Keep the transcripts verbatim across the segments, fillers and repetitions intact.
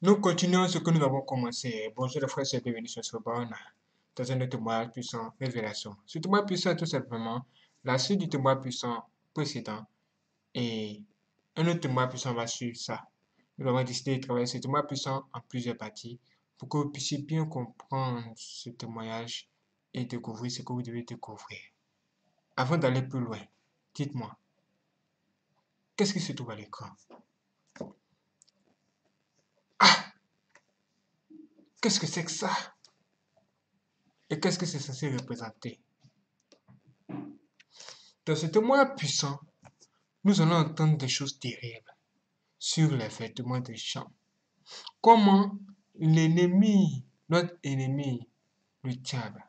Nous continuons ce que nous avons commencé. Bonjour les frères et bienvenue sur ce bon dans un autre témoignage puissant, révélation. Ce témoignage puissant est tout simplement la suite du témoignage puissant précédent et un autre témoignage puissant va suivre ça. Nous avons décidé de travailler ce témoignage puissant en plusieurs parties pour que vous puissiez bien comprendre ce témoignage et découvrir ce que vous devez découvrir. Avant d'aller plus loin, dites-moi, qu'est-ce qui se trouve à l'écran? Ah! Qu'est-ce que c'est que ça? Et qu'est-ce que c'est censé représenter? Dans ce témoignage puissant, nous allons entendre des choses terribles sur les vêtements des gens. Comment l'ennemi, notre ennemi, le diable,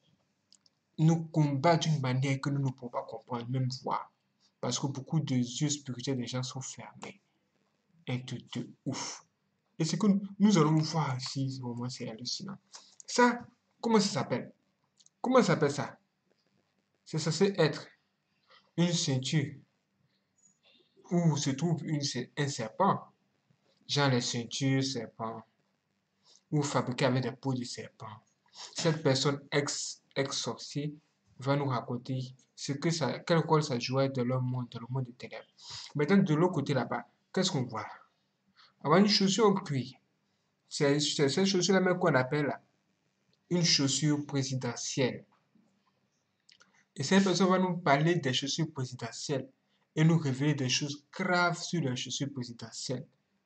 nous combat d'une manière que nous ne pouvons pas comprendre, même voir. Parce que beaucoup de yeux spirituels des gens sont fermés. Et tout de ouf. Et ce que nous allons voir ici, ce moment, c'est hallucinant. Ça, comment ça s'appelle? Comment ça s'appelle ça? C'est censé être une ceinture où se trouve une, un serpent, genre les ceintures serpents, ou fabriquées avec des peaux de serpent. Cette personne ex, ex-sorcier va nous raconter ce que ça, quel rôle ça jouait dans le monde, dans le monde des ténèbres. Maintenant, de l'autre côté là-bas, qu'est-ce qu'on voit? On a une chaussure en cuir. C'est cette chaussure-là même qu'on appelle une chaussure présidentielle. Et cette personne va nous parler des chaussures présidentielles et nous révéler des choses graves sur les chaussures présidentielles.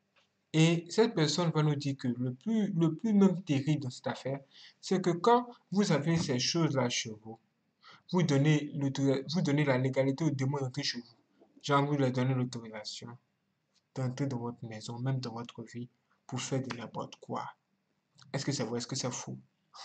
Et cette personne va nous dire que le plus, le plus même terrible dans cette affaire, c'est que quand vous avez ces choses-là chez vous, vous donnez, vous donnez la légalité aux démons d'entrer chez vous. Genre, vous leur donnez l'autorisation d'entrer dans votre maison, même dans votre vie, pour faire de n'importe quoi. Est-ce que c'est vrai? Est-ce que c'est fou?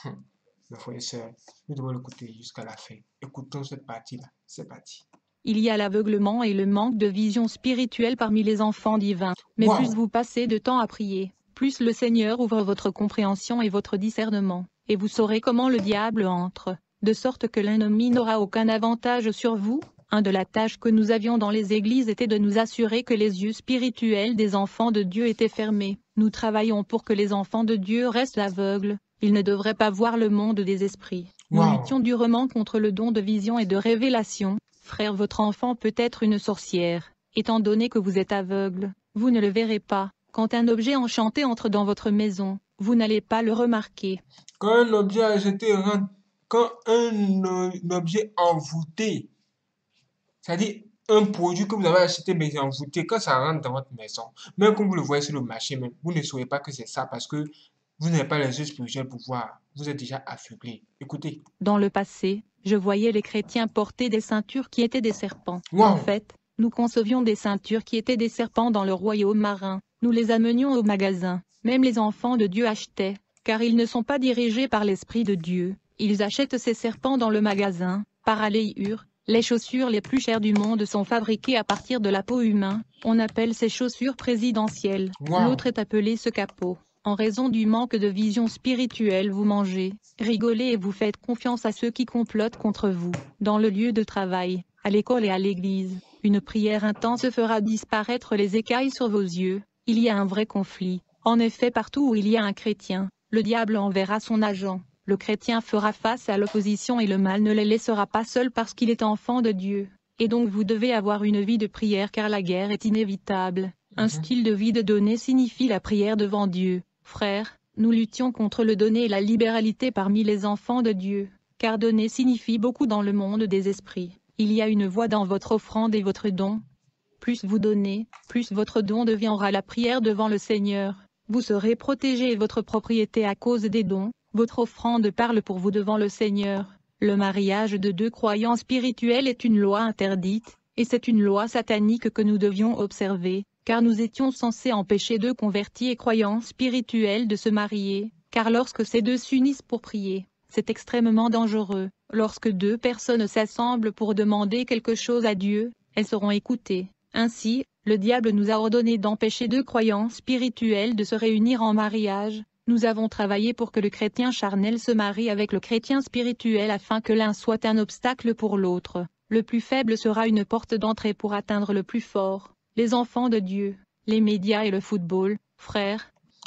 Mes frères et sœurs, nous devons l'écouter jusqu'à la fin. Écoutons cette partie-là. C'est parti. Il y a l'aveuglement et le manque de vision spirituelle parmi les enfants divins. Mais Wow. plus vous passez de temps à prier, plus le Seigneur ouvre votre compréhension et votre discernement, et vous saurez comment le diable entre, de sorte que l'ennemi n'aura aucun avantage sur vous. Un de la tâche que nous avions dans les églises était de nous assurer que les yeux spirituels des enfants de Dieu étaient fermés. Nous travaillons pour que les enfants de Dieu restent aveugles. Ils ne devraient pas voir le monde des esprits. Nous Wow. luttions durement contre le don de vision et de révélation. Frère, votre enfant peut être une sorcière. Étant donné que vous êtes aveugle, vous ne le verrez pas. Quand un objet enchanté entre dans votre maison, vous n'allez pas le remarquer. Quand un objet acheté rentre, quand un, un objet envoûté, c'est-à-dire un produit que vous avez acheté mais envoûté, quand ça rentre dans votre maison, même quand vous le voyez sur le marché, même, vous ne saurez pas que c'est ça parce que vous n'avez pas les yeux spirituels pour voir. Vous êtes déjà aveuglé. Écoutez. Dans le passé, je voyais les chrétiens porter des ceintures qui étaient des serpents. Wow. En fait, nous concevions des ceintures qui étaient des serpents dans le royaume marin. Nous les amenions au magasin. Même les enfants de Dieu achetaient, car ils ne sont pas dirigés par l'Esprit de Dieu. Ils achètent ces serpents dans le magasin, par aléhure. Les chaussures les plus chères du monde sont fabriquées à partir de la peau humaine. On appelle ces chaussures présidentielles. Wow. L'autre est appelé ce capot. En raison du manque de vision spirituelle, vous mangez, rigolez et vous faites confiance à ceux qui complotent contre vous. Dans le lieu de travail, à l'école et à l'église, une prière intense fera disparaître les écailles sur vos yeux. Il y a un vrai conflit. En effet, partout où il y a un chrétien, le diable enverra son agent. Le chrétien fera face à l'opposition et le mal ne les laissera pas seuls parce qu'il est enfant de Dieu. Et donc vous devez avoir une vie de prière car la guerre est inévitable. Un style de vie de donner signifie la prière devant Dieu. Frères, nous luttions contre le donner et la libéralité parmi les enfants de Dieu, car donner signifie beaucoup dans le monde des esprits. Il y a une voie dans votre offrande et votre don. Plus vous donnez, plus votre don deviendra la prière devant le Seigneur. Vous serez protégé et votre propriété à cause des dons. Votre offrande parle pour vous devant le Seigneur. Le mariage de deux croyants spirituels est une loi interdite, et c'est une loi satanique que nous devions observer. Car nous étions censés empêcher deux convertis et croyants spirituels de se marier, car lorsque ces deux s'unissent pour prier, c'est extrêmement dangereux. Lorsque deux personnes s'assemblent pour demander quelque chose à Dieu, elles seront écoutées. Ainsi, le diable nous a ordonné d'empêcher deux croyants spirituels de se réunir en mariage. Nous avons travaillé pour que le chrétien charnel se marie avec le chrétien spirituel afin que l'un soit un obstacle pour l'autre. Le plus faible sera une porte d'entrée pour atteindre le plus fort. Les enfants de Dieu, les médias et le football, frères.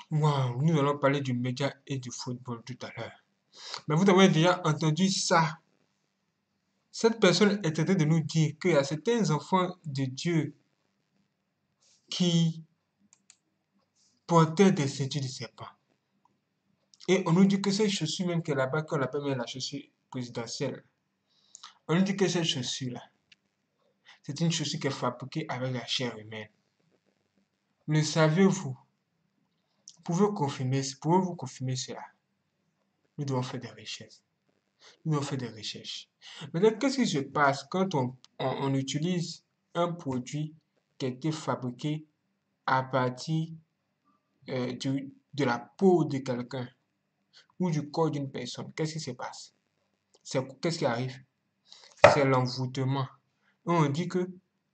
Waouh, nous allons parler du média et du football tout à l'heure. Mais vous avez déjà entendu ça. Cette personne est en train de nous dire qu'il y a certains enfants de Dieu qui portaient des ceintures de serpent. Et on nous dit que ces chaussures même qu'elle a pas, qu'on appelle même la chaussure présidentielle, on nous dit que cette chaussure-là, c'est une chaussure qui est fabriquée avec la chair humaine. Le saviez-vous? Pouvez confirmer, pouvez-vous confirmer cela? Nous devons faire des recherches. Nous devons faire des recherches. Maintenant, qu'est-ce qui se passe quand on, on, on utilise un produit qui a été fabriqué à partir euh, du, de la peau de quelqu'un ou du corps d'une personne? Qu'est-ce qui se passe? Qu'est-ce qui arrive? C'est l'envoûtement. On dit que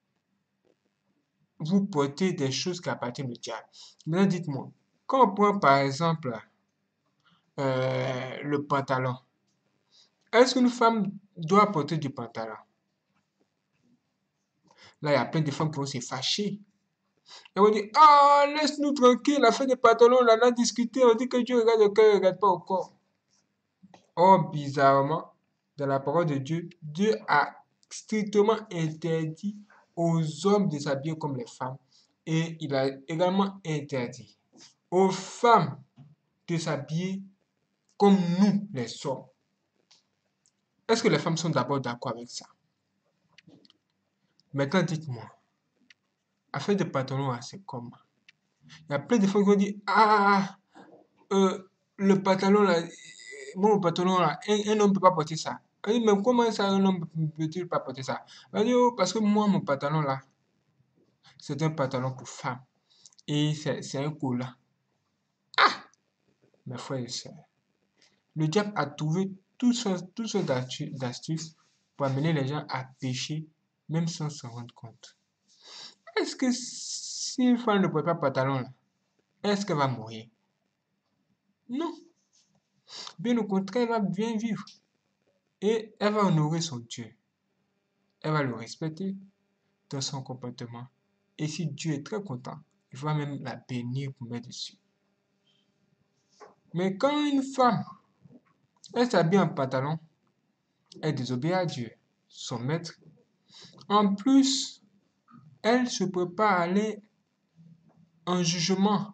vous portez des choses qui appartiennent au diable. Maintenant, dites-moi, quand on prend par exemple euh, le pantalon, est-ce qu'une femme doit porter du pantalon? Là, il y a plein de femmes qui vont se fâcher. Elles vont dire, ah, laisse-nous tranquille, la fin des pantalons, on en a discuté, on dit que Dieu regarde le cœur, il ne regarde pas au corps. Or, bizarrement, dans la parole de Dieu, Dieu a strictement interdit aux hommes de s'habiller comme les femmes. Et il a également interdit aux femmes de s'habiller comme nous, les hommes. Est-ce que les femmes sont d'abord d'accord avec ça? Maintenant, dites-moi, affaire de pantalon, c'est comment? Il y a plein de femmes qui vont dire, ah, euh, le pantalon là, mon pantalon là, un, un homme ne peut pas porter ça. Elle dit, mais comment ça, un homme ne peut-il pas porter ça? Elle dit, oh, parce que moi, mon pantalon là, c'est un pantalon pour femme. Et c'est un collant. Ah! Mes frères et sœurs, le diable a trouvé toutes sortes, toutes sortes d'astuces pour amener les gens à pécher, même sans s'en rendre compte. Est-ce que si une femme ne porte pas pantalon là, est-ce qu'elle va mourir? Non. Bien au contraire, elle va bien vivre. Et elle va honorer son Dieu. Elle va le respecter dans son comportement. Et si Dieu est très content, il va même la bénir pour mettre dessus. Mais quand une femme, elle s'habille en pantalon, elle désobéit à Dieu, son maître. En plus, elle se prépare à aller en jugement.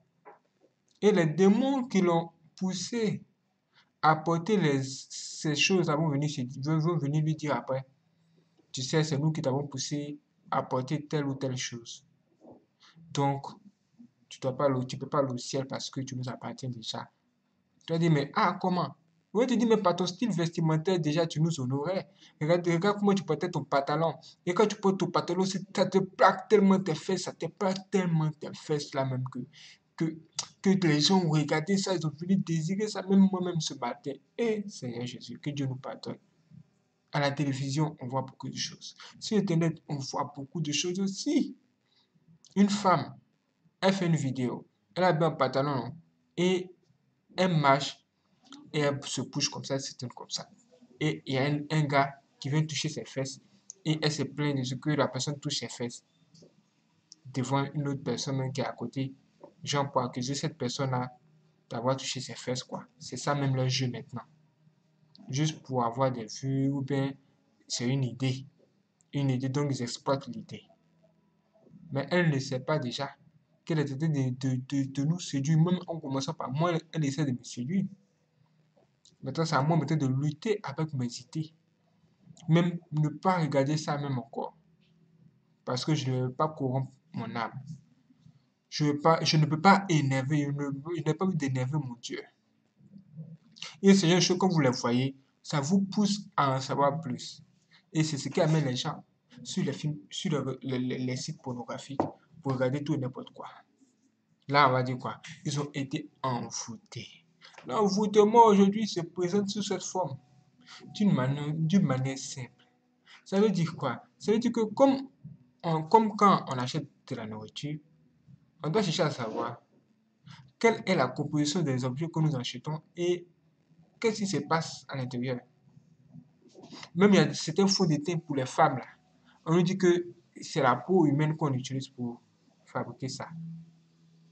Et les démons qui l'ont poussé à porter les, ces choses vont venir, vont venir lui dire après, tu sais, c'est nous qui t'avons poussé à porter telle ou telle chose. Donc, tu ne peux pas aller au ciel parce que tu nous appartiens déjà. Tu vas dire, mais ah, comment? Oui, tu dis, mais par ton style vestimentaire, déjà, tu nous honorais. Regarde, regarde comment tu portais ton pantalon. Et quand tu portes ton pantalon, ça te plaque tellement tes fesses, ça te plaque tellement tes fesses là même que, que, que les gens ont regardé ça, ils ont voulu désirer ça, même moi-même ce matin. Et Seigneur Jésus, que Dieu nous pardonne. À la télévision, on voit beaucoup de choses. Sur Internet, on voit beaucoup de choses aussi. Une femme, elle fait une vidéo, elle a bien un pantalon et elle marche et elle se couche comme ça, elle se tient comme ça. Et il y a un, un gars qui vient toucher ses fesses et elle se plaint de ce que la personne touche ses fesses devant une autre personne qui est à côté. Genre pour accuser cette personne-là d'avoir touché ses fesses, quoi. C'est ça même leur jeu maintenant. Juste pour avoir des vues ou bien c'est une idée. Une idée, donc ils exploitent l'idée. Mais elle ne sait pas déjà qu'elle est en train de, de, de, de nous séduire, même en commençant par moi, elle essaie de me séduire. Maintenant, c'est à moi maintenant de lutter avec mes idées. Même ne pas regarder ça même encore. Parce que je ne veux pas corrompre mon âme. Je, veux pas, je ne peux pas énerver, je, ne, je n'ai pas envie d'énerver mon Dieu. Et c'est une chose, comme vous le voyez, ça vous pousse à en savoir plus. Et c'est ce qui amène les gens sur les films, sur le, le, le, les sites pornographiques pour regarder tout et n'importe quoi. Là, on va dire quoi? Ils ont été envoûtés. L'envoûtement aujourd'hui se présente sous cette forme, d'une manière, d'une manière simple. Ça veut dire quoi? Ça veut dire que comme, on, comme quand on achète de la nourriture, on doit chercher à savoir quelle est la composition des objets que nous achetons et qu'est-ce qui se passe à l'intérieur. Même il y a certains faux de teint pour les femmes là. On nous dit que c'est la peau humaine qu'on utilise pour fabriquer ça.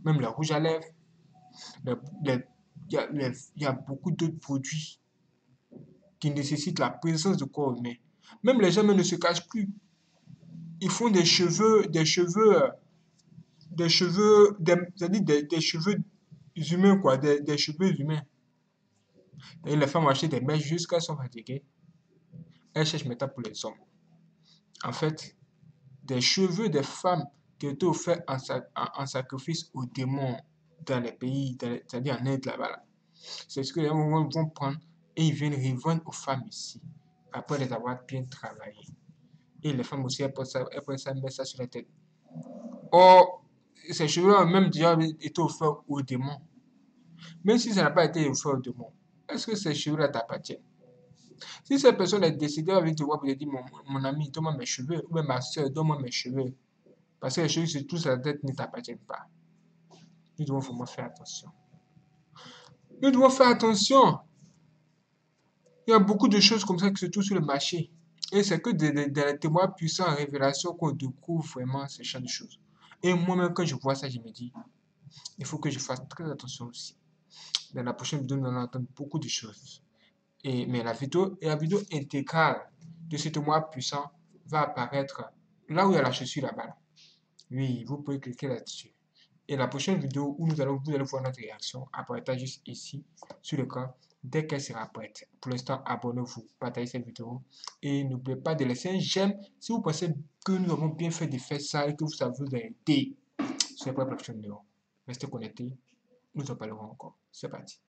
même le rouge à lèvres. Le- le- Il y a, le- il y a beaucoup d'autres produits qui nécessitent la présence du corps humain. Même les gens même ne se cachent plus. Ils font des cheveux, des cheveux, euh, des cheveux, des, c'est-à-dire des, des cheveux humains, quoi, des, des cheveux humains. Et les femmes achètent des mèches jusqu'à sont fatiguées. Elles cherchent maintenant pour les hommes. En fait, des cheveux des femmes qui étaient offerts en, sac- en- en sacrifice aux démons dans les pays, dans les- c'est-à-dire en Inde là-bas. Là. C'est ce que les hommes vont prendre et ils viennent revendre aux femmes ici, après les avoir bien travaillées. Et les femmes aussi, elles prennent ça, elles prennent ça, mettent ça sur la tête. Or, ces cheveux ont même déjà été offerts aux démons. Même si ça n'a pas été offert aux démons, est-ce que ces cheveux-là t'appartiennent? Si cette personne est décédée avec toi pour te dire, mon, mon ami, donne-moi mes cheveux, ou même ma soeur, donne-moi mes cheveux, parce que les cheveux sur toute sa tête ne t'appartiennent pas. Nous devons vraiment faire attention. Nous devons faire attention. Il y a beaucoup de choses comme ça qui se trouvent sur le marché. Et c'est que dans les témoins puissants en révélation qu'on découvre vraiment ce genre de choses. Et moi-même, quand je vois ça, je me dis, il faut que je fasse très attention aussi. Dans la prochaine vidéo, nous allons entendre beaucoup de choses. Et, mais la vidéo, et la vidéo intégrale de ce témoin puissant va apparaître là où il y a la chaussure là-bas. Oui, vous pouvez cliquer là-dessus. Et la prochaine vidéo où nous allons, vous allez voir notre réaction apparaîtra juste ici sur l'écran dès qu'elle sera prête. Pour l'instant, abonnez-vous, partagez cette vidéo et n'oubliez pas de laisser un j'aime si vous pensez que nous avons bien fait de faire ça et que vous avez vous a aidé sur la prochaine vidéo. Restez connectés, nous en parlerons encore. C'est parti.